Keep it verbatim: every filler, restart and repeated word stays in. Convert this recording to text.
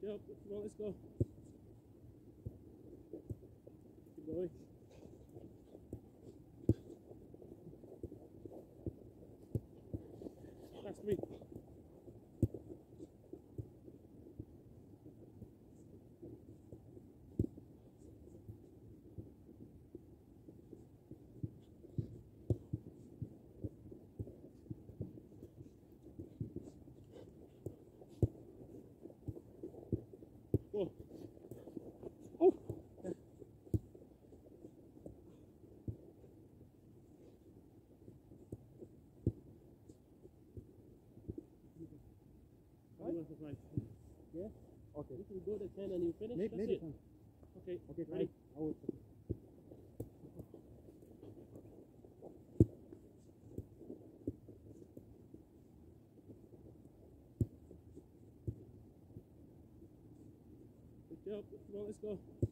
Yep, come on, let's go. Keep going. That's me. Go. Oh! Yeah. Right? Yeah? Okay. You can go to ten and you finish. Maybe, That's maybe it. ten. Okay. Okay, Ready? fine. I will. Good job. Come on, let's go.